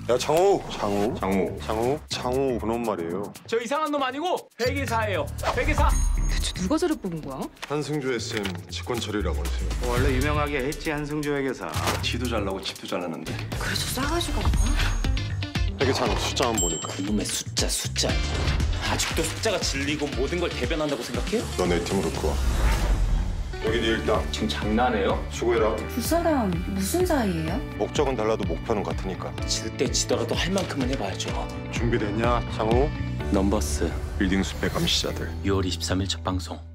야 장호. 장호 그놈 말이에요. 저 이상한 놈 아니고 회계사예요. 회계사. 대체 누가 저를 뽑은 거야? 한승조 SM 직권 처리라고 하세요. 원래 유명하게 했지 한승조 회계사. 지도 잘 나고 집도 잘 나는데. 그래서 싸가지고 나와? 회계사는 숫자만 보니까. 그놈의 숫자. 아직도 숫자가 진리고 모든 걸 대변한다고 생각해요? 너 내 팀으로 들어와. 여기 네 일당. 지금 장난해요? 수고해라. 두 사람 무슨 사이예요? 목적은 달라도 목표는 같으니까. 질 때 지더라도 할 만큼은 해봐야죠. 준비됐냐 장호? 넘버스 빌딩 숲의 감시자들. 6월 23일 첫 방송.